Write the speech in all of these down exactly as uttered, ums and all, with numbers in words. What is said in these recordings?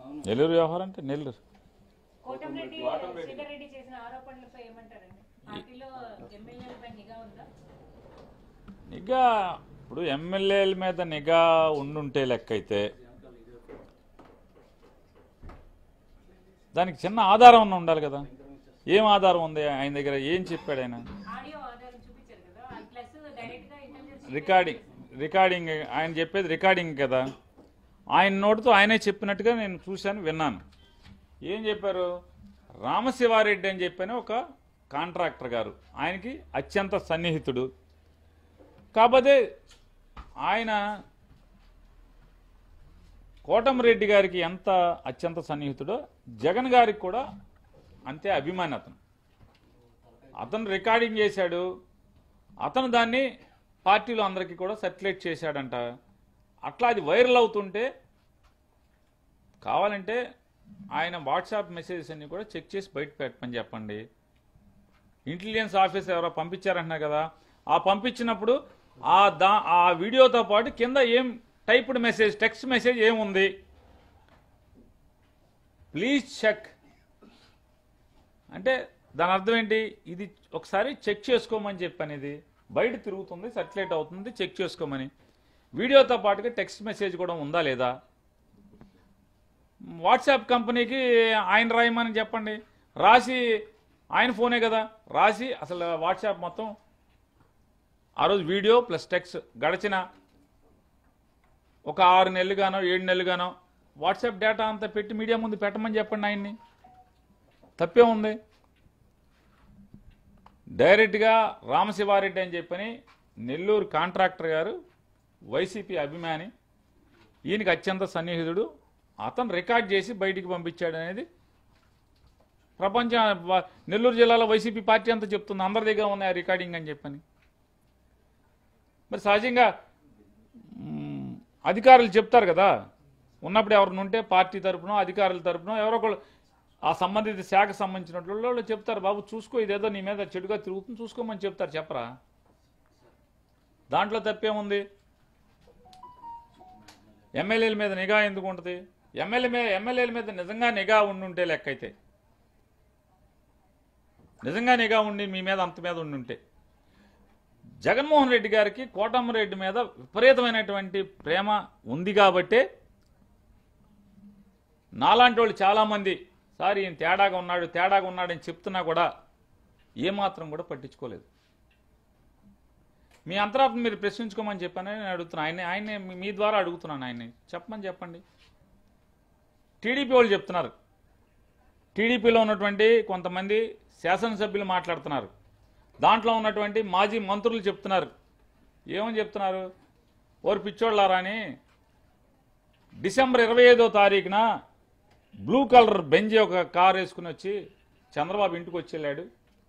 నెల్లూరు వ్యవహారం అంటే నెల్లూరు కోటంరెడ్డి శ్రీధర్ రెడ్డి చేసిన ఆరోపణలపై ఏమంటారండి? పార్టీలో ఎమ్మెల్యేలపై నిఘా ఉందా? నిఘా ఇప్పుడు ఎమ్మెల్యేల మీద నిఘా ఉండుంటే లెక్క అయితే దానికి చిన్న ఆధారం ఉన్న ఉండాలి కదా. ఏం ఆధారం ఉంది ఆయన దగ్గర? ఏం చెప్పాడు ఆయన? ఆడియో ఆధారం చూపించారు కదా, ప్లస్ డైరెక్ట్ గా ఇంటెలిజెన్స్ రికార్డింగ్ రికార్డింగ్ ఆయన చెప్పేది రికార్డింగ్ కదా. ఆయన నోటితో ఆయనే చెప్పినట్టుగా నేను చూశాను, విన్నాను. ఏం చెప్పారు? రామశివారెడ్డి అని చెప్పని ఒక కాంట్రాక్టర్ గారు, ఆయనకి అత్యంత సన్నిహితుడు. కాకపోతే ఆయన కోటమిరెడ్డి గారికి ఎంత అత్యంత సన్నిహితుడో జగన్ గారికి కూడా అంతే అభిమాని. అతను అతను రికార్డింగ్ చేశాడు, అతను దాన్ని పార్టీలో అందరికీ కూడా సర్క్యులేట్ చేశాడంట. అట్లా అది వైరల్ అవుతుంటే కావాలంటే ఆయన వాట్సాప్ మెసేజెస్ అన్ని కూడా చెక్ చేసి బయట పెట్టమని చెప్పండి. ఇంటెలిజెన్స్ ఆఫీసర్ ఎవరో పంపించారంటున్నారు కదా, ఆ పంపించినప్పుడు ఆ దా ఆ వీడియోతో పాటు కింద ఏం టైప్డ్ మెసేజ్, టెక్స్ట్ మెసేజ్ ఏముంది, ప్లీజ్ చెక్ అంటే దాని అర్థం ఏంటి? ఇది ఒకసారి చెక్ చేసుకోమని చెప్పని, ఇది బయట తిరుగుతుంది, సర్క్యులేట్ అవుతుంది, చెక్ చేసుకోమని. వీడియోతో పాటుగా టెక్స్ట్ మెసేజ్ కూడా ఉందా లేదా? వాట్సాప్ కంపెనీకి ఆయన రాయమని చెప్పండి, రాసి ఆయన ఫోనే కదా, రాసి అసలు వాట్సాప్ మొత్తం ఆ రోజు వీడియో ప్లస్ టెక్స్ట్ గడిచిన ఒక ఆరు నెలలుగానో ఏడు నెలలుగానో వాట్సాప్ డేటా అంతా పెట్టి మీడియా ముందు పెట్టమని చెప్పండి ఆయన్ని. తప్పే ఉంది? డైరెక్ట్గా రామశివారెడ్డి అని చెప్పని నెల్లూరు కాంట్రాక్టర్ గారు, వైసీపీ అభిమాని, ఈయనకి అత్యంత సన్నిహితుడు, అతను రికార్డ్ చేసి బయటికి పంపించాడు అనేది ప్రపంచ నెల్లూరు జిల్లాలో వైసీపీ పార్టీ అంతా చెప్తుంది, అందరి దగ్గర ఉన్నాయి ఆ రికార్డింగ్ అని చెప్పని. మరి సహజంగా అధికారులు చెప్తారు కదా, ఉన్నప్పుడు ఎవరిని ఉంటే పార్టీ తరపునో అధికారుల తరపునో ఎవరో ఒకళ్ళు ఆ సంబంధిత శాఖకు సంబంధించినట్లు వాళ్ళు చెప్తారు, బాబు చూసుకో ఇదేదో నీ మీద చెడుగా తిరుగుతుంది చూసుకోమని చెప్తారు. చెప్పరా? దాంట్లో తప్పేముంది? ఎమ్మెల్యేల మీద నిఘా ఎందుకు ఉంటుంది? ఎమ్మెల్యే మీద ఎమ్మెల్యేల మీద నిజంగా నిఘా ఉండుంటే లెక్కైతే, నిజంగా నిఘా ఉండి మీ మీద అంత మీద ఉండుంటే, జగన్మోహన్ రెడ్డి గారికి కోటమిరెడ్డి మీద విపరీతమైనటువంటి ప్రేమ ఉంది కాబట్టే నాలాంటి వాళ్ళు చాలామంది సార్ ఈయన తేడాగా ఉన్నాడు తేడాగా ఉన్నాడని చెప్తున్నా కూడా ఏమాత్రం కూడా పట్టించుకోలేదు. మీ అంతరాత్మ మీరు ప్రశ్నించుకోమని చెప్పానని నేను అడుగుతున్నాను. ఆయన ఆయనే మీ ద్వారా అడుగుతున్నాను, ఆయన్ని చెప్పమని చెప్పండి. టీడీపీ వాళ్ళు చెప్తున్నారు, టీడీపీలో ఉన్నటువంటి కొంతమంది శాసనసభ్యులు మాట్లాడుతున్నారు, దాంట్లో ఉన్నటువంటి మాజీ మంత్రులు చెప్తున్నారు. ఏమని చెప్తున్నారు? ఓరు పిచ్చోళ్ళారా అని డిసెంబర్ ఇరవై ఐదో తారీఖున బ్లూ కలర్ బెంజ్ ఒక కారు వేసుకుని వచ్చి చంద్రబాబు ఇంటికి వచ్చి వెళ్ళాడు,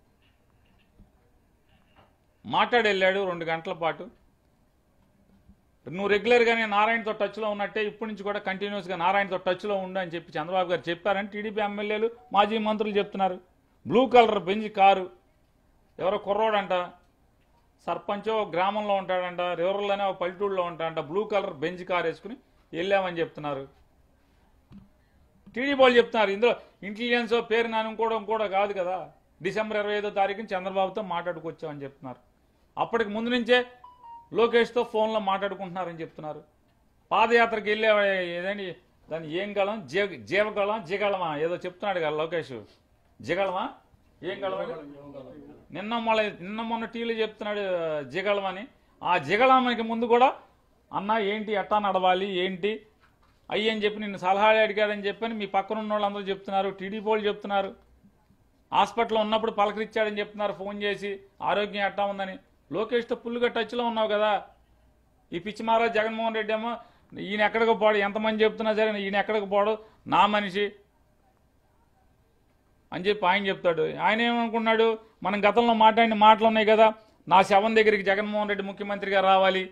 మాట్లాడి వెళ్ళాడు రెండు గంటల పాటు. నువ్వు రెగ్యులర్గానే నారాయణతో టచ్లో ఉన్నట్టే ఇప్పటి నుంచి కూడా కంటిన్యూస్గా నారాయణతో టచ్లో ఉండు అని చెప్పి చంద్రబాబు గారు చెప్పారని టీడీపీ ఎమ్మెల్యేలు మాజీ మంత్రులు చెప్తున్నారు. బ్లూ కలర్ బెంజ్ కారు, ఎవరో కుర్రోడంట, సర్పంచో గ్రామంలో ఉంటాడంట, రూరల్లోనే ఒక పల్లెటూరులో ఉంటాడంట, బ్లూ కలర్ బెంజ్ కారు వేసుకుని వెళ్ళామని చెప్తున్నారు. టీడీపీ వాళ్ళు చెప్తున్నారు ఇందులో ఇంటెలిజెన్స్ పేరు నాని కూడా కూడా కాదు కదా, డిసెంబర్ ఇరవై ఐదో తారీఖున చంద్రబాబుతో మాట్లాడుకొచ్చామని చెప్తున్నారు. అప్పటికి ముందు నుంచే లోకేష్తో ఫోన్లో మాట్లాడుకుంటున్నారని చెప్తున్నారు. పాదయాత్రకి వెళ్ళే ఏదండి దాన్ని ఏం గలం జీ జీవగలం జిగళమా ఏదో చెప్తున్నాడు కదా లోకేష్, జిగళమా ఏం గలం నిన్న మొన్న నిన్న మొన్న టీవీలో చెప్తున్నాడు జిగళమని. ఆ జిగళానికి ముందు కూడా అన్న ఏంటి ఎట్టా నడవాలి ఏంటి అయ్యి అని చెప్పి నిన్ను సలహాలు అడిగాడని చెప్పని మీ పక్కన ఉన్న వాళ్ళందరూ చెప్తున్నారు, టీడీపీ వాళ్ళు చెప్తున్నారు. హాస్పిటల్లో ఉన్నప్పుడు పలకరించాడని చెప్తున్నారు ఫోన్ చేసి, ఆరోగ్యం ఎట్టా ఉందని. లోకేష్తో ఫుల్గా టచ్లో ఉన్నావు కదా. ఈ పిచ్చి మహారాజ్ జగన్మోహన్ రెడ్డి ఏమో ఈయన ఎక్కడికి పోడు, ఎంతమంది చెప్తున్నా సరే ఈయన ఎక్కడికి పోడు, నా మనిషి అని చెప్పి ఆయన చెప్తాడు. ఆయన ఏమనుకున్నాడు, మనం గతంలో మాట్లాడిన మాటలు ఉన్నాయి కదా, నా శవం దగ్గరికి జగన్మోహన్ రెడ్డి ముఖ్యమంత్రిగా రావాలి,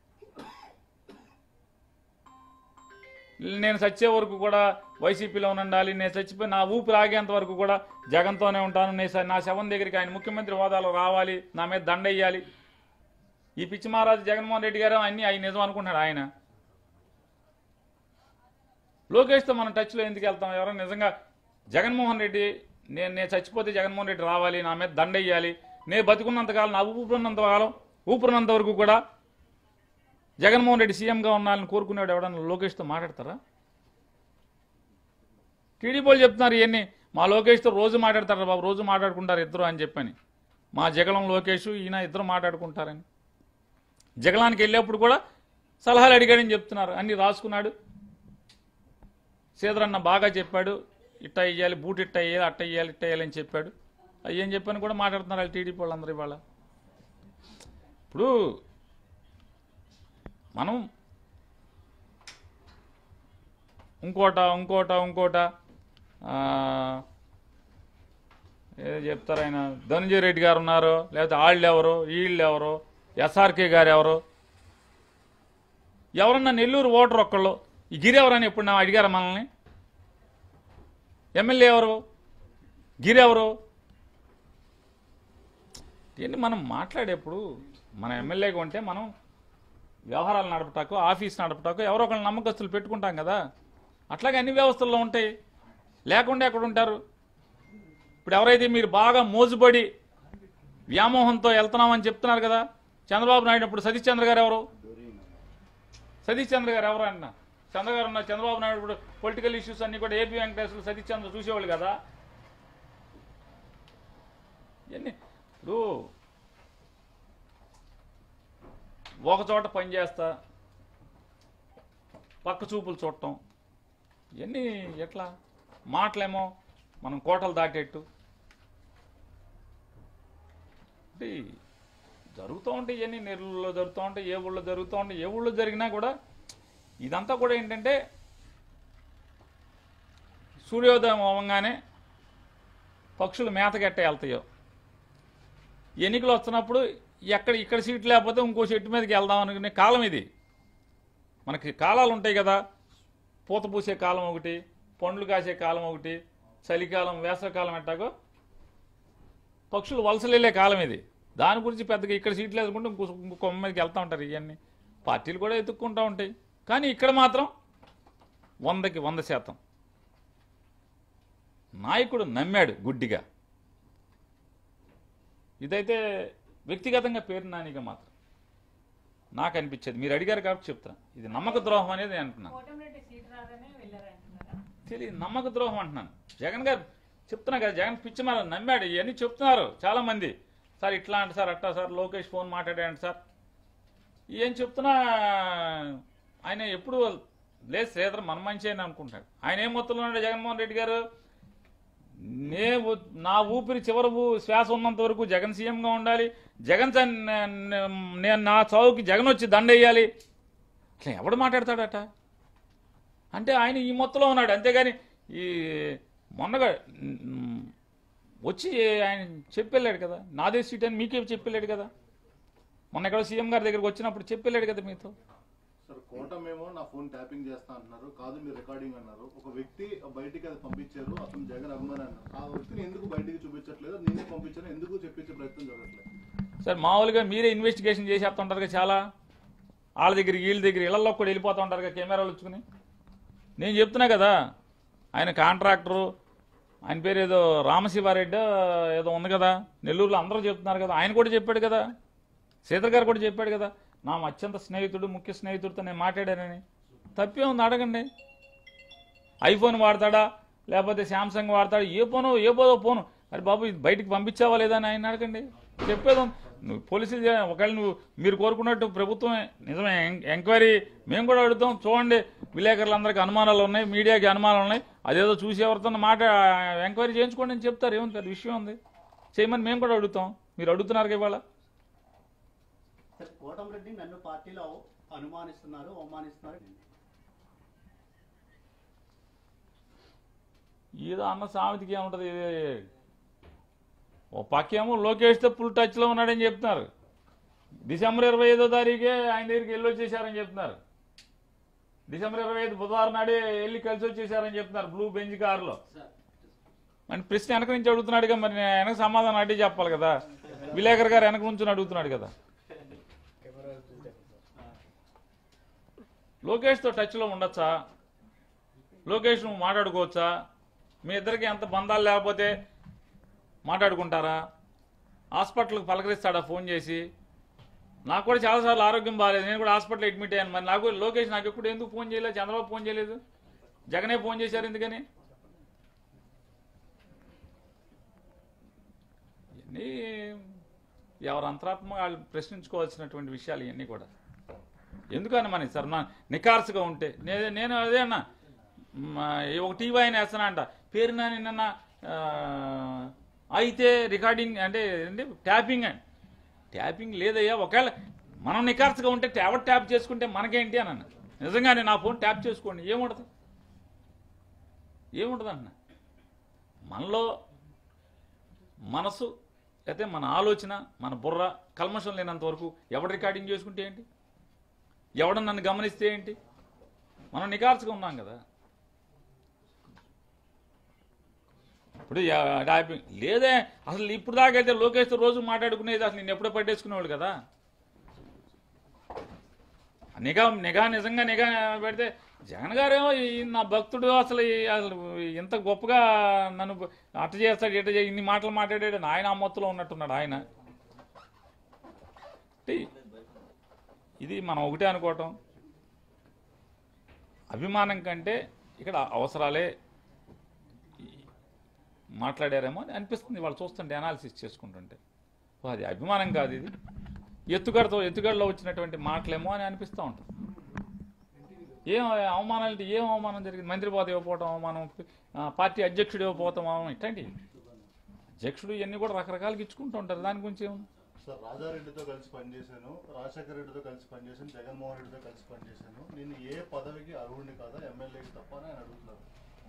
నేను చచ్చే వరకు కూడా వైసీపీలో ఉండాలి, నేను చచ్చిపోయి నా ఊపిరి ఆగేంత వరకు కూడా జగన్తోనే ఉంటాను, నేను నా శవం దగ్గరికి ఆయన ముఖ్యమంత్రి హోదాలో రావాలి, నా మీద దండ వేయాలి. ఈ పిచ్చి మహారాజు జగన్మోహన్ రెడ్డి గారు అన్ని అవి నిజం అనుకుంటున్నాడు ఆయన. లోకేష్తో మనం టచ్లో ఎందుకు వెళ్తాం? ఎవరైనా నిజంగా జగన్మోహన్ రెడ్డి నేను నేను చచ్చిపోతే జగన్మోహన్ రెడ్డి రావాలి, నా మీద దండ వేయాలి, నేను బతికున్నంతకాలం, నా ఊపిరినంత కాలం ఊపిరినంత వరకు కూడా జగన్మోహన్ రెడ్డి సీఎంగా ఉండాలని కోరుకునేవాడు ఎవడన్నా లోకేష్తో మాట్లాడతారా? టీడీపీ వాళ్ళు చెప్తున్నారు ఇవన్నీ మా లోకేష్తో రోజు మాట్లాడతారు బాబు, రోజు మాట్లాడుకుంటారు ఇద్దరు అని చెప్పని. మా జగలం లోకేష్ ఈయన ఇద్దరు మాట్లాడుకుంటారని. జగలానికి వెళ్ళేప్పుడు కూడా సలహాలు అడిగాడని చెప్తున్నారు, అన్ని రాసుకున్నాడు. శ్రీధరన్న బాగా చెప్పాడు, ఇట్ట వేయాలి, బూట్ ఇట్ట వేయాలి, అట్ట వేయాలి, ఇట్ట వేయాలి అని చెప్పాడు. అవి ఏం చెప్పని కూడా మాట్లాడుతున్నారు వాళ్ళు టీడీపీ వాళ్ళందరూ ఇవాళ. ఇప్పుడు మనం ఇంకోట ఇంకోట ఇంకోట ఏదో చెప్తారు ఆయన, ధనంజయ రెడ్డి గారు ఉన్నారు, లేకపోతే వాళ్ళు ఎవరు, వీళ్ళు ఎవరు, ఎస్ఆర్కే గారు ఎవరు, ఎవరన్నా నెల్లూరు ఓటర్ ఒక్కళ్ళు ఈ గిరి ఎవరని ఎప్పుడు నా అడిగారా మనల్ని? ఎమ్మెల్యే ఎవరు, గిరి ఎవరు? ఇవన్నీ మనం మాట్లాడేప్పుడు మన ఎమ్మెల్యేగా ఉంటే మనం వ్యవహారాలు నడపటాకు, ఆఫీస్ నడపటాకు ఎవరో ఒకళ్ళు నమ్మకస్తులు పెట్టుకుంటాం కదా. అట్లాగే అన్ని వ్యవస్థల్లో ఉంటాయి, లేకుండా ఎక్కడ ఉంటారు? ఇప్పుడు ఎవరైతే మీరు బాగా మోజుబడి వ్యామోహంతో వెళ్తున్నామని చెప్తున్నారు కదా, చంద్రబాబు నాయుడు ఇప్పుడు సతీష్ చంద్ర గారు ఎవరు? సతీష్ చంద్ర గారు ఎవరు అన్న? చంద్ర గారు ఉన్నారు, చంద్రబాబు నాయుడు ఇప్పుడు పొలిటికల్ ఇష్యూస్ అన్ని కూడా ఏపీ వెంకటేశ్వర సతీష్ చంద్ర చూసేవాళ్ళు కదా. ఇవన్నీ ఇప్పుడు ఒకచోట పని చేస్తా పక్క చూపులు చూడటం, ఇవన్నీ ఎట్లా? మాటలేమో మనం కోటలు దాటేట్టు జరుగుతూ ఉంటాయి. ఇవన్నీ నెల్లూరులో జరుగుతూ ఉంటాయి, ఏ ఊళ్ళో జరుగుతూ ఉంటాయి. ఏ ఊళ్ళో జరిగినా కూడా ఇదంతా కూడా ఏంటంటే సూర్యోదయం అవ్వగానే పక్షులు మేతగట్ట వెళ్తాయో, ఎన్నికలు వస్తున్నప్పుడు ఎక్కడ ఇక్కడ సీట్ లేకపోతే ఇంకో చెట్టు మీదకి వెళ్దాం అనుకునే కాలం ఇది. మనకి కాలాలు ఉంటాయి కదా, పూత పూసే కాలం ఒకటి, పండ్లు కాసే కాలం ఒకటి, చలికాలం, వేసవికాలం ఎట్టాగో పక్షులు వలసలే కాలం ఇది. దాని గురించి పెద్దగా ఇక్కడ సీట్లు వేసుకుంటే ఇంకో ఇంకో కొమ్మ మీదకి వెళ్తూ ఉంటారు. ఇవన్నీ పార్టీలు కూడా ఎత్తుక్కుంటూ ఉంటాయి. కానీ ఇక్కడ మాత్రం వందకి వంద శాతం నాయకుడు నమ్మాడు గుడ్డిగా. ఇదైతే వ్యక్తిగతంగా పేరు నానిగా మాత్రం నాకు అనిపించేది. మీరు అడిగారు కాబట్టి చెప్తాను, ఇది నమ్మక ద్రోహం అనేది నేను అంటున్నాను. తెలియదు, నమ్మక ద్రోహం అంటున్నాను. జగన్ గారు చెప్తున్నా కదా, జగన్ పిచ్చి మన నమ్మాడు. ఇవన్నీ చెప్తున్నారు చాలా మంది. సార్ ఇట్లా అంటే సార్ అట్టా సార్, లోకేష్ ఫోన్ మాట్లాడాడు సార్, ఏం చెప్తున్నా ఆయన ఎప్పుడు లేదు శ్రీధర్ మన మంచి అని అనుకుంటాడు. ఆయన ఏం మొత్తంలో ఉన్నాడు జగన్మోహన్ రెడ్డి గారు, నే నా ఊపిరి చివరి శ్వాస ఉన్నంత వరకు జగన్ సీఎంగా ఉండాలి, జగన్ నేను నా చావుకి జగన్ వచ్చి దండ వేయాలి, అట్లా ఎవడు మాట్లాడతాడట? అంటే ఆయన ఈ మొత్తంలో ఉన్నాడు. అంతేగాని ఈ మొన్నగా వచ్చి ఆయన చెప్పెళ్ళాడు కదా, నాదే సీట్ అని మీకే చెప్పెళ్ళాడు కదా. మొన్న ఎక్కడో సీఎం గారి దగ్గరికి వచ్చినప్పుడు చెప్పెళ్ళాడు కదా మీతో. సార్ కోటమేమో నా ఫోన్ ట్యాపింగ్ చేస్తా అంటున్నారు, కాదు మీరు రికార్డింగ్ అన్నారు. ఒక వ్యక్తి బయటికి అది పంపించారు, అతను జగన్ అభిమాని అన్నారు. ఆ వ్యక్తిని ఎందుకు బయటికి చూపించట్లేదు? నేనే పంపించాను, ఎందుకు చెప్పించే ప్రయత్నం జరగట్లేదు? సార్ మామూలుగా మీరే ఇన్వెస్టిగేషన్ చేసేస్తుంటారు కదా చాలా, వాళ్ళ దగ్గర వీళ్ళ దగ్గర ఇళ్లలో కూడా వెళ్ళిపోతూ ఉంటారు కదా కెమెరాలు వచ్చుకుని. నేను చెప్తున్నా కదా, ఆయన కాంట్రాక్టరు, ఆయన పేరు ఏదో రామశివారెడ్డి ఏదో ఉంది కదా నెల్లూరులో, అందరూ చెప్తున్నారు కదా. ఆయన కూడా చెప్పాడు కదా, శ్రీధర్ గారు కూడా చెప్పాడు కదా, నా అత్యంత స్నేహితుడు, ముఖ్య స్నేహితుడితో నేను మాట్లాడానని. తప్పే ఉంది అడగండి. ఐఫోన్ వాడతాడా లేకపోతే శాంసంగ్ వాడతాడా, ఏ ఫోను ఏ పోదో ఫోను, అరే బాబు ఇది బయటికి పంపించావా లేదా అని ఆయన అడగండి. చెప్పేది నువ్వు పోలీసులు ఒకవేళ నువ్వు మీరు కోరుకున్నట్టు ప్రభుత్వమే నిజమే ఎంక్వైరీ మేము కూడా అడుగుతాం. చూడండి విలేకరులందరికీ అనుమానాలు ఉన్నాయి, మీడియాకి అనుమానాలు ఉన్నాయి, అదేదో చూసి ఎవరితో మాట ఎంక్వైరీ చేయించుకోండి అని చెప్తారు. ఏముంది అది విషయం ఉంది, చేయమని మేము కూడా అడుగుతాం. మీరు అడుగుతున్నారు ఇవాళ. కోటమిరెడ్డి నన్ను పార్టీలో అనుమానిస్తున్నారు, అవమానిస్తున్నారు. ఏదో అన్న సామెతకి ఏముంటుంది, ఓ పక్కేమో లోకేష్తో ఫుల్ టచ్లో ఉన్నాడని చెప్తున్నారు. డిసెంబర్ ఇరవై ఐదో తారీఖే ఆయన దగ్గరికి వెళ్ళి వచ్చేసారని చెప్తున్నారు. డిసెంబర్ ఇరవై ఐదు బుధవారం నాడే వెళ్ళి కలిసి వచ్చేసారని చెప్తున్నారు బ్లూ బెంజ్ కారులో. మరి ప్రశ్న వెనక నుంచి అడుగుతున్నాడుగా, మరి వెనక సమాధానం అడ్డే చెప్పాలి కదా. విలేకర్ గారు వెనక నుంచి అడుగుతున్నాడు కదా. లోకేష్తో టచ్లో ఉండొచ్చా? లోకేష్ నువ్వు మాట్లాడుకోవచ్చా? మీ ఇద్దరికి ఎంత బంధాలు లేకపోతే మాట్లాడుకుంటారా? హాస్పిటల్కి పలకరిస్తాడా ఫోన్ చేసి? నాకు కూడా చాలాసార్లు ఆరోగ్యం బాగాలేదు, నేను కూడా హాస్పిటల్ అడ్మిట్ అయ్యాను. మరి నాకు లోకేష్ నాకు ఎప్పుడు ఎందుకు ఫోన్ చేయలేదు? చంద్రబాబు ఫోన్ చేయలేదు, జగనే ఫోన్ చేశారు ఎందుకని? ఇవన్నీ ఎవరు అంతరాత్మ వాళ్ళు ప్రశ్నించుకోవాల్సినటువంటి విషయాలు ఇవన్నీ కూడా. ఎందుకని మన సార్ నా నికార్సుగా ఉంటే నేను నేను అదే అన్నా, ఒక టీవీ ఆయన వేస్తానా అంట పేరు నా నిన్న అయితే రికార్డింగ్ అంటే ఏంటి ట్యాపింగ్ అండి. ట్యాపింగ్ లేదయ్యా, ఒకవేళ మనం నికార్సుగా ఉంటే ఎవరు ట్యాప్ చేసుకుంటే మనకేంటి అని అన్న. నిజంగానే నా ఫోన్ ట్యాప్ చేసుకోండి, ఏముండదు ఏముండదు అన్న. మనలో మనసు అయితే మన ఆలోచన మన బుర్ర కల్మషం లేనంత వరకు ఎవడు రికార్డింగ్ చేసుకుంటే ఏంటి, ఎవడ నన్ను గమనిస్తే ఏంటి? మనం నికార్సుగా ఉన్నాం కదా. ఇప్పుడు ట్యాపింగ్ లేదే అసలు. ఇప్పుడు దాకైతే లోకేష్తో రోజు మాట్లాడుకునేది అసలు నేను ఎప్పుడో పట్టేసుకునేవాడు కదా. నిఘా నిఘా నిజంగా నిఘా పెడితే జగన్ గారేమో నా భక్తుడు అసలు అసలు ఇంత గొప్పగా నన్ను అట్ట చేస్తాడు ఇట్ట చే ఇన్ని మాటలు మాట్లాడాడు ఆయన అమ్మత్తులో ఉన్నట్టున్నాడు ఆయన. ఇది మనం ఒకటే అనుకోవటం, అభిమానం కంటే ఇక్కడ అవసరాలే మాట్లాడారేమో అని అనిపిస్తుంది వాళ్ళు చూస్తుంటే, అనాలిసిస్ చేసుకుంటుంటే. అది అభిమానం కాదు, ఇది ఎత్తుగడతో ఎత్తుగడలో వచ్చినటువంటి మాటలేమో అని అనిపిస్తూ ఉంటుంది. ఏం అవమానాలు, ఏం అవమానం జరిగింది? మంత్రి పదవి ఇవ్వకపోవటం అవమానం, పార్టీ అధ్యక్షుడు ఇవ్వకపోవటం అవమానం, ఇట్లాంటి అధ్యక్షుడు ఇవన్నీ కూడా రకరకాలుగా ఇచ్చుకుంటూ ఉంటారు. దాని గురించి ఏముంది సార్? రాజారెడ్డితో కలిసి పనిచేశాను, రాజశేఖర రెడ్డితో కలిసి పనిచేశాను, జగన్మోహన్ రెడ్డితో కలిసి పనిచేశాను, నేను ఏ పదవికి అర్హుడిని కాదా, ఎమ్మెల్యేకి తప్ప అని ఆయన అడుగుతున్నారు.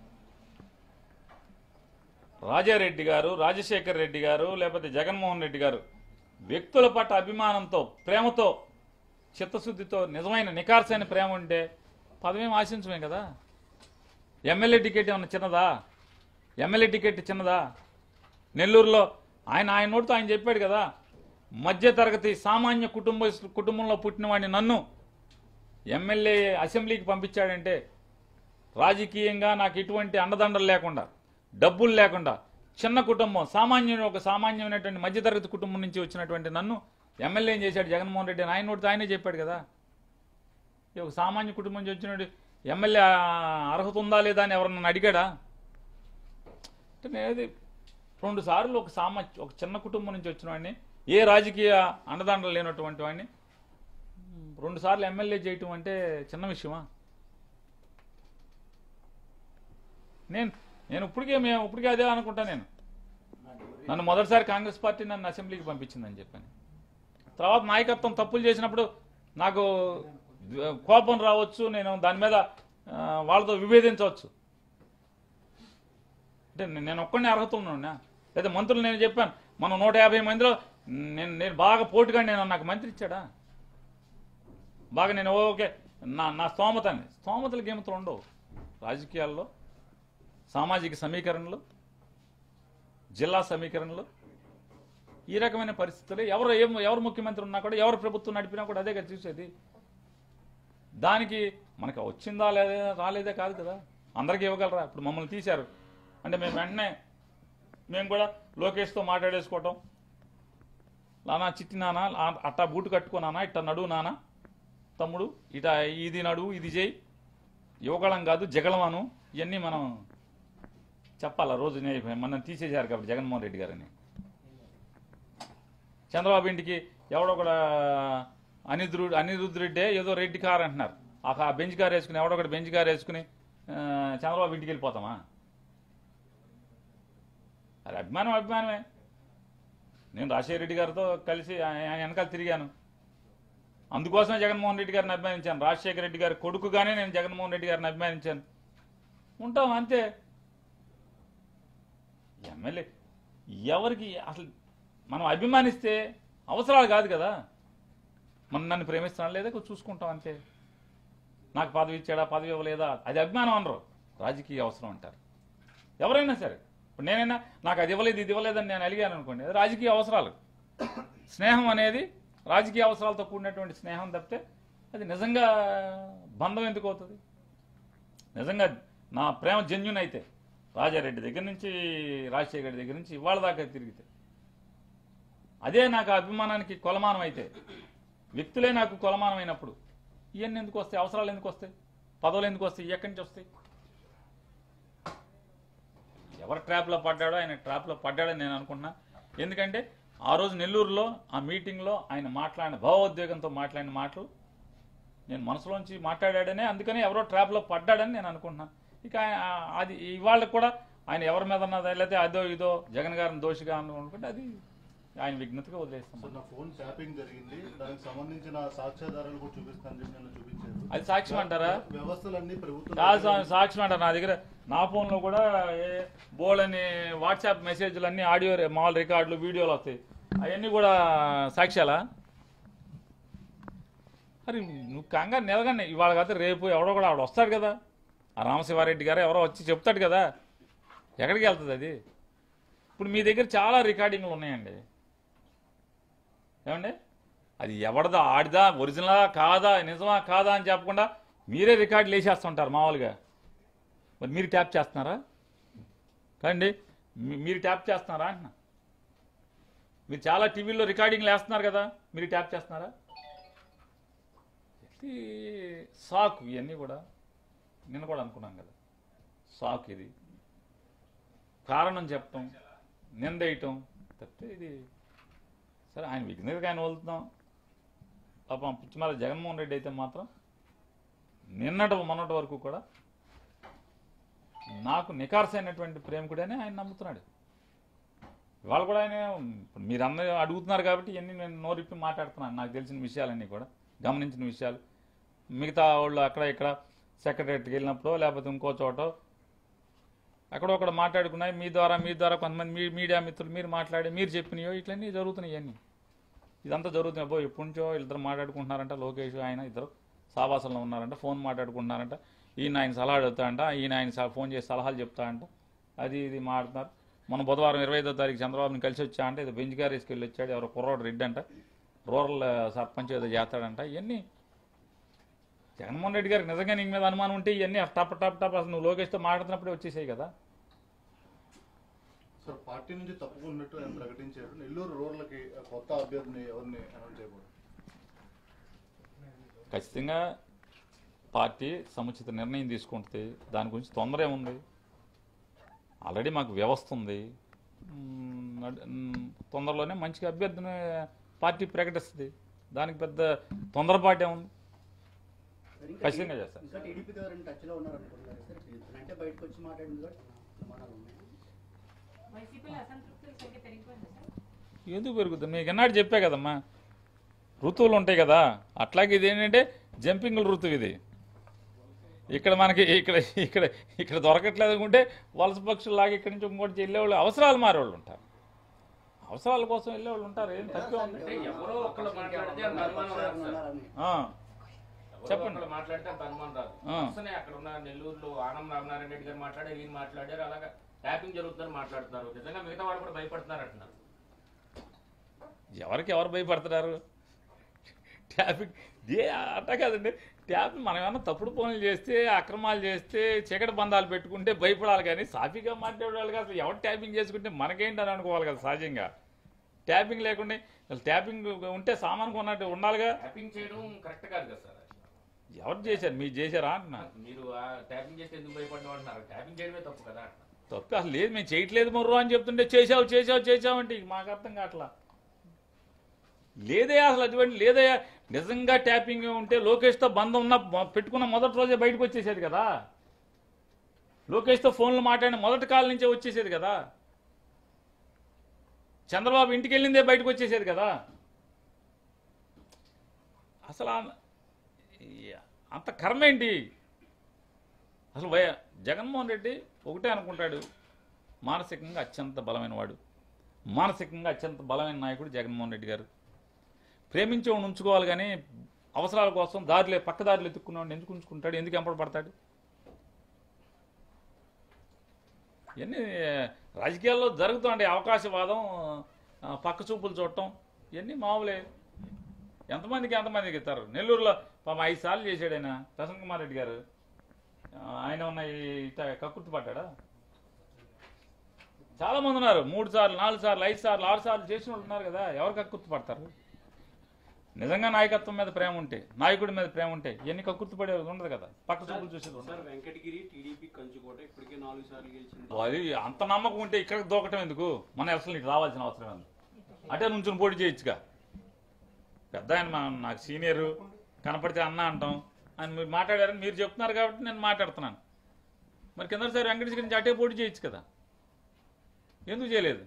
రాజారెడ్డి గారు, రాజశేఖర్ రెడ్డి గారు, లేకపోతే జగన్మోహన్ రెడ్డి గారు వ్యక్తుల పట్ల అభిమానంతో, ప్రేమతో, చిత్తశుద్ధితో, నిజమైన నికార్సైన ప్రేమ ఉంటే పదవేం ఆశించమే కదా. ఎమ్మెల్యే టికెట్ ఏమన్నా చిన్నదా? ఎమ్మెల్యే టికెట్ చిన్నదా? నెల్లూరులో ఆయన ఆయన నోటితో ఆయన చెప్పాడు కదా, మధ్యతరగతి సామాన్య కుటుంబ కుటుంబంలో పుట్టిన వాడిని నన్ను ఎమ్మెల్యే అసెంబ్లీకి పంపించాడంటే రాజకీయంగా నాకు ఎటువంటి అండదండలు లేకుండా, డబ్బులు లేకుండా, చిన్న కుటుంబం, సామాన్యుడు ఒక సామాన్యమైనటువంటి మధ్యతరగతి కుటుంబం నుంచి వచ్చినటువంటి నన్ను ఎమ్మెల్యే ఏం చేశాడు జగన్మోహన్ రెడ్డి అని ఆయన నోటితో ఆయనే చెప్పాడు కదా. ఒక సామాన్య కుటుంబం నుంచి వచ్చినట్టు ఎమ్మెల్యే అర్హత ఉందా లేదా అని ఎవరన్నా అడిగాడా? అంటే నేనేది రెండు సార్లు ఒక సామా ఒక చిన్న కుటుంబం నుంచి వచ్చిన వాడిని, ఏ రాజకీయ అండదండలు లేనటువంటి వాడిని రెండు సార్లు ఎమ్మెల్యే చేయటం అంటే చిన్న విషయమా? నేను నేను ఇప్పటికే మేము ఇప్పటికే అదే అనుకుంటా. నేను నన్ను మొదటిసారి కాంగ్రెస్ పార్టీ నన్ను అసెంబ్లీకి పంపించిందని చెప్పాను. తర్వాత నాయకత్వం తప్పులు చేసినప్పుడు నాకు కోపం రావచ్చు, నేను దాని మీద వాళ్ళతో విభేదించవచ్చు. అంటే నేను ఒక్కడిని అర్హత ఉన్నా లేదా మంత్రులు నేను చెప్పాను మనం నూట యాభై మందిలో నేను నేను బాగా పోటుగా నేను నాకు మంత్రి ఇచ్చాడా? బాగా నేను ఓకే నా నా స్తోమతని స్తోమతలు గేమతలు ఉండవు రాజకీయాల్లో. సామాజిక సమీకరణలు, జిల్లా సమీకరణలు, ఈ రకమైన పరిస్థితులు ఎవరు ఏం ఎవరు ముఖ్యమంత్రి ఉన్నా కూడా, ఎవరు ప్రభుత్వం నడిపినా కూడా అదే కదా చూసేది. దానికి మనకు వచ్చిందా లేదా రాలేదే కాదు కదా, అందరికీ ఇవ్వగలరా? ఇప్పుడు మమ్మల్ని తీశారు అంటే మేము వెంటనే మేము కూడా లోకేష్తో మాట్లాడేసుకోవటం, నానా చిట్టి నానా అట్టా బూటు కట్టుకున్నానా, ఇట్ట నడువు నానా తమ్ముడు, ఇట ఇది నడువు ఇది చేయి, యువగళం కాదు జగళమాను, ఇవన్నీ మనం చెప్పాలా రోజు. మనం తీసేశారు కాబట్టి జగన్మోహన్ రెడ్డి గారని. చంద్రబాబు ఇంటికి ఎవడో కూడా అనిరుద్ధు అనిరుద్ధ రెడ్డి ఏదో రెడ్డి కార్ అంటున్నారు, ఆ బెంచ్ కార్ వేసుకుని ఎవడో ఒకటి బెంచ్ కార్ వేసుకుని చంద్రబాబు ఇంటికి వెళ్ళిపోతామా? అది అభిమానం అభిమానమే. నేను రాజశేఖర రెడ్డి గారితో కలిసి ఆయన వెనకాల తిరిగాను, అందుకోసమే జగన్మోహన్ రెడ్డి గారిని అభిమానించాను. రాజశేఖర రెడ్డి గారి కొడుకుగానే నేను జగన్మోహన్ రెడ్డి గారిని అభిమానించాను. ఉంటాం అంతే. ఎమ్మెల్యే ఎవరికి అసలు మనం అభిమానిస్తే అవసరాలు కాదు కదా, మనం నన్ను ప్రేమిస్తున్నాడు లేదా చూసుకుంటాం అంతే. నాకు పదవి ఇచ్చాడా పదవి ఇవ్వలేదా అది అభిమానం అనరు, రాజకీయ అవసరం అంటారు ఎవరైనా సరే. ఇప్పుడు నేనైనా నాకు అది ఇవ్వలేదు ఇది ఇవ్వలేదని నేను అడిగాను అనుకోండి, అది రాజకీయ అవసరాలు. స్నేహం అనేది రాజకీయ అవసరాలతో కూడినటువంటి స్నేహం తప్పితే అది నిజంగా బంధం ఎందుకు అవుతుంది? నిజంగా నా ప్రేమ జెన్యున్ అయితే రాజారెడ్డి దగ్గర నుంచి రాజశేఖర రెడ్డి దగ్గర నుంచి ఇవాళ దాకా తిరిగితే అదే నాకు అభిమానానికి కొలమానం అయితే వ్యక్తులే నాకు కొలమానమైనప్పుడు ఇవన్నీ ఎందుకు వస్తాయి, అవసరాలు ఎందుకు వస్తాయి, పదవులు ఎందుకు వస్తాయి, ఎక్కడి నుంచి వస్తాయి? ఎవరు ట్రాప్లో పడ్డాడో ఆయన ట్రాప్లో పడ్డాడని నేను అనుకుంటున్నా. ఎందుకంటే ఆ రోజు నెల్లూరులో ఆ మీటింగ్లో ఆయన మాట్లాడిన భావోద్వేగంతో మాట్లాడిన మాటలు నేను మనసులోంచి మాట్లాడాడనే, అందుకని ఎవరో ట్రాప్లో పడ్డాడని నేను అనుకుంటున్నాను. ఇక ఆయన- అది ఇవాళ కూడా ఆయన ఎవరి మీద ఉన్నదా లేకపోతే అదో ఇదో జగన్ గారిని దోషిగా అనుకుంటే అది ఆయన విఘ్నతగా వదిలేస్తాం. సార్ నా ఫోన్ ట్యాపింగ్ జరిగింది, దానికి సంబంధించిన సాక్ష్యాధారాలు కూడా చూపిస్తాను చెప్పి నన్ను చూపించారు. అది సాక్ష్యం అంటారా? వ్యవస్థలన్నీ ప్రభుత్వం కాదు స్వామి, సాక్ష్యం అంటారు. నా దగ్గర నా ఫోన్లో కూడా బోల్డ్ అని వాట్సాప్ మెసేజ్లు అన్ని ఆడియో మామూలు రికార్డులు వీడియోలు వస్తాయి. అవన్నీ కూడా సాక్ష్యాలా? మరి నువ్వు కంగారు నిలగండి. ఇవాళ కాదు రేపు ఎవడో కూడా ఆవిడ వస్తాడు కదా, ఆ రామశివారెడ్డి గారు ఎవరో వచ్చి చెప్తాడు కదా, ఎక్కడికి వెళ్తుంది అది? ఇప్పుడు మీ దగ్గర చాలా రికార్డింగ్లు ఉన్నాయండి, ఏమండి? అది ఎవడదా, ఆడిదా, ఒరిజినలా కాదా, నిజమా కాదా అని చెప్పకుండా మీరే రికార్డులు వేసేస్తుంటారు మామూలుగా. మరి మీరు ట్యాప్ చేస్తున్నారా? కండి మీరు ట్యాప్ చేస్తున్నారా అంటున్నా. మీరు చాలా టీవీల్లో రికార్డింగ్లు వేస్తున్నారు కదా, మీరు ట్యాప్ చేస్తున్నారా? ఇది సాకు. ఇవన్నీ కూడా నిన్న కూడా అనుకున్నాం కదా, సాకు ఇది. కారణం చెప్పటం, నిందేయటం తప్పితే ఇది సరే. ఆయన విఘ్నతగా ఆయన వదులుతున్నాం. పాపం పిచ్చిమాల జగన్మోహన్ రెడ్డి అయితే మాత్రం నిన్నటి మొన్నటి వరకు కూడా నాకు నికార్సైనటువంటి ప్రేమికుడని ఆయన నమ్ముతున్నాడు. ఇవాళ కూడా ఆయన ఇప్పుడు మీరు అందరూ అడుగుతున్నారు కాబట్టి ఇవన్నీ నేను నోరిప్పి మాట్లాడుతున్నాను. నాకు తెలిసిన విషయాలన్నీ కూడా, గమనించిన విషయాలు. మిగతా వాళ్ళు అక్కడ ఇక్కడ సెక్రటరీకి వెళ్ళినప్పుడు లేకపోతే ఇంకో చోట అక్కడొక్కడ మాట్లాడుకున్నాయి. మీ ద్వారా మీ ద్వారా కొంతమంది మీ మీడియా మిత్రులు మీరు మాట్లాడి మీరు చెప్పినయో ఇట్లన్నీ జరుగుతున్నాయి. ఇవన్నీ ఇదంతా జరుగుతున్నాయి. అబ్బో ఎప్పటి నుంచో ఇద్దరు మాట్లాడుకుంటున్నారంట, లోకేష్ ఆయన ఇద్దరు సావాసంలో ఉన్నారంట, ఫోన్ మాట్లాడుకుంటున్నారంట. ఈయన ఆయన సలహా అడుగుతాడంట, ఈయన ఆయన ఫోన్ చేసి సలహాలు చెప్తాడంట, అది ఇది మాట్లాడుతున్నారు. మన బుధవారం ఇరవై ఐదో తారీఖు చంద్రబాబుని కలిసి వచ్చా అంటే ఏదో బెంచ్ గారు వేసుకెళ్ళి వచ్చాడు, ఎవరో కుర్రోడు రెడ్డి అంట, రూరల్ సర్పంచ్ ఏదో చేస్తాడంట. ఇవన్నీ జగన్మోహన్ రెడ్డి గారికి నిజంగా నీ మీద అనుమానం ఉంటే ఇవన్నీ టప్ టప్ టప్ అసలు నువ్వు లోకేష్తో మాట్లాడుతున్నప్పుడే వచ్చేసాయి కదా. సార్ పార్టీ నుంచి తప్పుకున్నట్టు ఆయన ప్రకటించారు. నెల్లూరు రూరల్కి కొత్త అభ్యర్థిని ఎవరిని అనౌన్స్ చేయకూడదు. ఖచ్చితంగా పార్టీ సముచిత నిర్ణయం తీసుకుంటుంది. దాని గురించి తొందర ఏముంది? ఆల్రెడీ మాకు వ్యవస్థ ఉంది. తొందరలోనే మంచిగా అభ్యర్థిని పార్టీ ప్రకటిస్తుంది. దానికి పెద్ద తొందరపాటు ఏముంది? ఖచ్చితంగా చేస్తారు. ఇంకా టీడీపీ గారు టచ్ లో ఉన్నారు అనుకుంటున్నారు సార్. అంటే బయటకు వచ్చి మాట్లాడింది కూడా ప్రమాణాలు ఉన్నాయి. వైసీపీలో అసంతృప్తుల సంఖ్య పెరిగిపోయింది సార్. ఎందుకు పెరుగుతుంది? మీకు ఎన్నాడు చెప్పా కదమ్మా, ఋతువులు ఉంటాయి కదా. అట్లాగే ఇది ఏంటంటే జంపింగ్ ఋతువు ఇది. ఇక్కడ మనకి ఇక్కడ ఇక్కడ ఇక్కడ దొరకట్లేదు అనుకుంటే వలస పక్షుల్లాగా ఇక్కడి నుంచి ఇంకోటి వెళ్ళేవాళ్ళు, అవసరాలు మారేవాళ్ళు ఉంటారు. అవసరాల కోసం వెళ్ళేవాళ్ళు ఉంటారు. ఏం తక్కువ ఉంది? ఎవరో ఒక్కళ్ళు మాట్లాడితే అంత అనుమానం రాదు సార్. ఆ, ఎవరో చెప్పండి. ఒక్కళ్ళు మాట్లాడితే అంత అనుమానం రాదు. ఆ. అసలే అక్కడ ఉన్న నెల్లూరులో ఆనం రామనారాయణ రెడ్డి గారు మాట్లాడారు, ఈయన మాట్లాడారు, అలాగా ట్యాపింగ్ జరుగుతుందని మాట్లాడుతున్నారు. నిజంగా మిగతా వాళ్ళు కూడా భయపడుతున్నారు అంటున్నారు. ఎవరికి ఎవరు భయపడుతున్నారు? ట్యాపింగ్ ఏ అట్ట కాదండి. ట్యాపింగ్ మనం ఏమన్నా తప్పుడు పనులు చేస్తే, అక్రమాలు చేస్తే, చీకటి బంధాలు పెట్టుకుంటే భయపడాలి. కానీ సాఫీగా మాట్లాడేవాళ్ళు అసలు ఎవరు ట్యాపింగ్ చేసుకుంటే మనకేంటి అని అనుకోవాలి కదా సహజంగా. ట్యాపింగ్ లేకుండా అసలు ట్యాపింగ్ ఉంటే సామాన్ కొన్నట్టు ఉండాలిగా. ట్యాపింగ్ చేయడం కరెక్ట్ కాదు కదా సార్. ఎవరు చేశారు? మీరు చేశారా అంటున్నా. మీరు ఆ ట్యాపింగ్ చేస్తే ఎందుకు భయపడ్డాం అంటున్నారు. ట్యాపింగ్ చేయడమే తప్పు కదా అంటున్నారు. తప్పి అసలు లేదు, మేము చేయట్లేదు మొర్రు అని చెప్తుంటే చేసావు చేసావు చేసావు అంటే మాకు అర్థం కావట్లా. లేదయ్యా అసలు అటువంటి లేదయ్యా. నిజంగా ట్యాపింగ్ ఉంటే లోకేష్తో బంధం ఉన్న పెట్టుకున్న మొదటి రోజే బయటకు వచ్చేసేది కదా. లోకేష్తో ఫోన్లు మాట్లాడిన మొదటి కాల నుంచే వచ్చేసేది కదా. చంద్రబాబు ఇంటికి వెళ్ళిందే బయటకు వచ్చేసేది కదా. అసలు ఆ- అంత కర్మ ఏంటి అసలు? వయ జగన్మోహన్ రెడ్డి ఒకటే అనుకుంటాడు, మానసికంగా అత్యంత బలమైన వాడు, మానసికంగా అత్యంత బలమైన నాయకుడు జగన్మోహన్ రెడ్డి గారు. ప్రేమించేవాడిని ఉంచుకోవాలి కానీ అవసరాల కోసం దారిలే పక్క దారిలో ఎత్తుక్కునేవాడిని ఎందుకు ఉంచుకుంటాడు? ఎందుకు ఎంపడ పడతాడు? ఇవన్నీ రాజకీయాల్లో జరుగుతుండే అవకాశవాదం, పక్క చూపులు చూడటం, ఇవన్నీ మామూలే. ఎంతమందికి ఎంతమందికి ఇస్తారు? నెల్లూరులో పాపం ఐదు సార్లు చేశాడు ఆయన ప్రసన్న కుమార్ రెడ్డి గారు. ఆయన ఉన్న కక్కుర్తి పడ్డా? చాలా మంది ఉన్నారు, మూడు సార్లు నాలుగు సార్లు ఐదు సార్లు ఆరు సార్లు చేసిన వాళ్ళు ఉన్నారు కదా, ఎవరు కక్కుర్తి పడతారు? నిజంగా నాయకత్వం మీద ప్రేమ ఉంటే, నాయకుడి మీద ప్రేమ ఉంటే ఎన్ని కక్కుర్తి పడేది ఉండదు కదా, పక్క చూపులు చూసేది ఉండదు. సార్ వెంకటగిరి టీడీపీ కంచుకోట ఇప్పటికే నాలుగు సార్లు గెలిచింది. అది అంత నమ్మకం ఉంటే ఇక్కడికి దూకటం ఎందుకు? మన అసలు నీకు రావాల్సిన అవసరం ఉంది. అంటే నుంచుని పోటీ చేయొచ్చుగా. పెద్ద ఆయన మా- నాకు సీనియరు, కనపడితే అన్న అంటాం. ఆయన మీరు మాట్లాడారని మీరు చెప్తున్నారు కాబట్టి నేను మాట్లాడుతున్నాను. మరి కిందసారి వెంకటేష్ నుంచి అటే పోటీ చేయొచ్చు కదా, ఎందుకు చేయలేదు?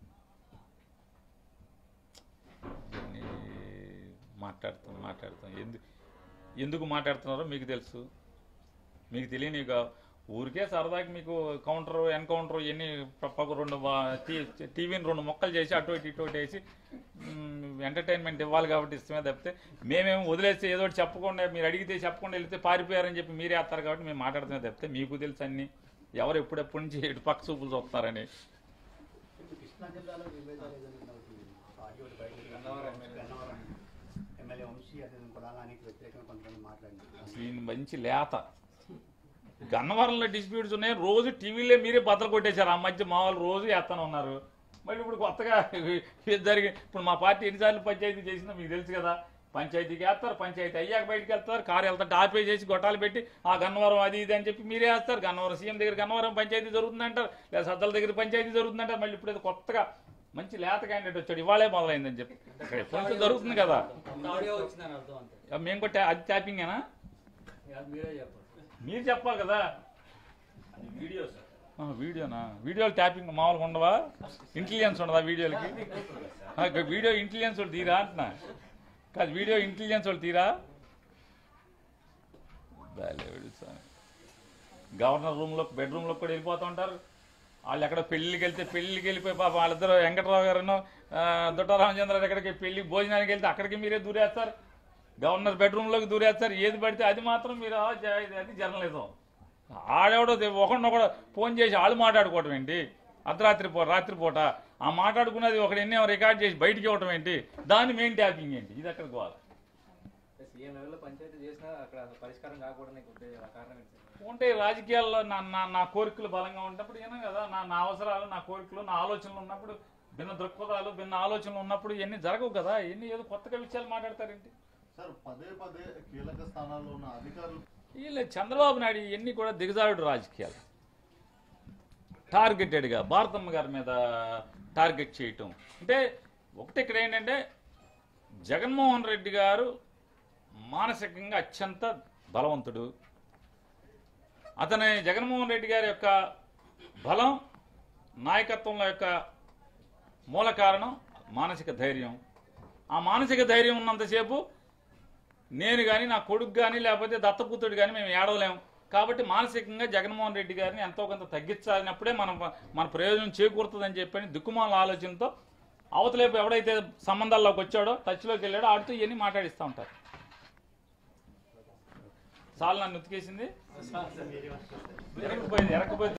ఇవన్నీ మాట్లాడుతాం మాట్లాడుతాం ఎందుకు ఎందుకు మాట్లాడుతున్నారో మీకు తెలుసు. మీకు తెలియని ఊరికే సరదాకి మీకు కౌంటర్ ఎన్కౌంటర్ ఇవన్నీ పక్క రెండు టీవీని రెండు మొక్కలు చేసి అటు ఇటు ఇటు వేసి ఎంటర్టైన్మెంట్ ఇవ్వాలి కాబట్టి ఇష్టమే తప్పితే మేమేమో వదిలేస్తే ఏదో ఒకటి చెప్పకుండా, మీరు అడిగితే చెప్పకుండా వెళితే పారిపోయారని చెప్పి మీరే వేస్తారు కాబట్టి మేము మాట్లాడుతున్నా తప్పితే మీకు తెలుసు అన్ని ఎవరు ఎప్పుడెప్పటి నుంచి ఎటు పక్క చూపులు చూస్తారని. కృష్ణా జిల్లాలో విభేదాలు ఏదైనా అవుతుంది? పార్టీ ఒకటి బయటకు గన్నవరం ఎమ్మెల్యే వంశీ అదే కులానికి వ్యతిరేకంగా కొంతమంది మాట్లాడినారు. దీని మంచి లేత గన్నవరంలో డిస్ప్యూట్స్ ఉన్నాయి, రోజు టీవీలో మీరే బద్దలు కొట్టేశారు. ఆ మధ్య మా వాళ్ళు రోజు వేస్తానే ఉన్నారు. మళ్ళీ ఇప్పుడు కొత్తగా ఇది జరిగి ఇప్పుడు మా పార్టీ ఎన్నిసార్లు పంచాయతీ చేసిందో మీకు తెలుసు కదా. పంచాయతీకి వేస్తారు, పంచాయతీ అయ్యాక బయటకు వెళ్తారు, కారు వెళ్తారు, ఆపే చేసి గొట్టాలు పెట్టి ఆ గన్నవరం అది ఇది అని చెప్పి మీరే వేస్తారు. గన్నవరం సీఎం దగ్గర గన్నవరం పంచాయతీ జరుగుతుందంటారు, లేదా సద్దల దగ్గర పంచాయతీ జరుగుతుందంటారు. మళ్ళీ ఇప్పుడు కొత్తగా మంచి లేత క్యాండిడేట్ వచ్చాడు, ఇవాళే మొదలైందని చెప్పి కొంచెం జరుగుతుంది కదా. మేము కూడా అది ట్యాపింగేనా? మీరు చెప్పాలి కదా. వీడియో సార్, ఆ, వీడియోనా? వీడియోలు ట్యాపింగ్ మామూలుగా ఉండవా? ఇంటెలిజెన్స్ ఉండదా వీడియోలకి? ఆ, ఇక వీడియో ఇంటెలిజెన్స్ వాళ్ళు తీరా అంటున్నా. కాదు, వీడియో ఇంటెలిజెన్స్ వాళ్ళు తీరా? గవర్నర్ రూమ్లో బెడ్రూమ్లో కూడా వెళ్ళిపోతూ ఉంటారు. వాళ్ళు ఎక్కడ పెళ్ళికి వెళ్తే పెళ్ళికి వెళ్ళిపోయి పాప వాళ్ళిద్దరు వెంకటరావు గారును దుట్ట రామచంద్ర ఎక్కడికి పెళ్లి భోజనానికి వెళ్తే అక్కడికి మీరే దూరేస్తారు. గవర్నర్ బెడ్రూమ్లోకి దూరేస్తారు. ఏది పడితే అది మాత్రం మీరు అది జర్నలిజం. ఆడెవడో ఒకడినొకడు ఫోన్ చేసి వాళ్ళు మాట్లాడుకోవటం ఏంటి? అర్ధరాత్రి పూట రాత్రిపూట ఆ మాట్లాడుకున్నది ఒకటి ఎన్నో రికార్డ్ చేసి బయటికి ఇవ్వటం ఏంటి? దాన్ని మెయిన్ ట్యాపింగ్ ఏంటి? ఇది అక్కడికి పోవాలి. సీఎం లెవెల్లో పంచాయతీ చేసినా అక్కడ పరిష్కారం కాకూడదు కారణం ఏంటి? ఉంటే రాజకీయాల్లో నా నా నా కోరికలు బలంగా ఉన్నప్పుడు ఏనా కదా, నా నా అవసరాలు నా కోరికలు నా ఆలోచనలు ఉన్నప్పుడు, భిన్న దృక్పథాలు భిన్న ఆలోచనలు ఉన్నప్పుడు ఇవన్నీ జరగవు కదా. ఇవన్నీ ఏదో కొత్తగా విషయాలు మాట్లాడతారేంటి? సార్ పదే పదే కీలక స్థానాల్లో ఉన్న అధికారులు వీళ్ళు చంద్రబాబు నాయుడు ఇవన్నీ కూడా దిగజారుడు రాజకీయాలు. టార్గెటెడ్గా భారతమ్మ గారి మీద టార్గెట్ చేయటం అంటే ఒకటి. ఇక్కడ ఏంటంటే జగన్మోహన్ రెడ్డి గారు మానసికంగా అత్యంత బలవంతుడు. అతని జగన్మోహన్ రెడ్డి గారి యొక్క బలం, నాయకత్వంలో యొక్క మూల కారణం మానసిక ధైర్యం. ఆ మానసిక ధైర్యం ఉన్నంతసేపు నేను కానీ నా కొడుకు కానీ లేకపోతే దత్తపుత్రుడు కానీ మేము ఏడవలేము. కాబట్టి మానసికంగా జగన్మోహన్ రెడ్డి గారిని ఎంతో కొంత తగ్గించాలినప్పుడే మనం మన ప్రయోజనం చేకూరుతుందని చెప్పని దిక్కుమాల ఆలోచనతో అవతలేపు ఎవడైతే సంబంధాల్లోకి వచ్చాడో టచ్లోకి వెళ్ళాడో ఆడితో ఇవన్నీ మాట్లాడిస్తూ ఉంటారు. చాలు నన్ను ఉతికేసింది, ఎరకపోయింది ఎరకపోయింది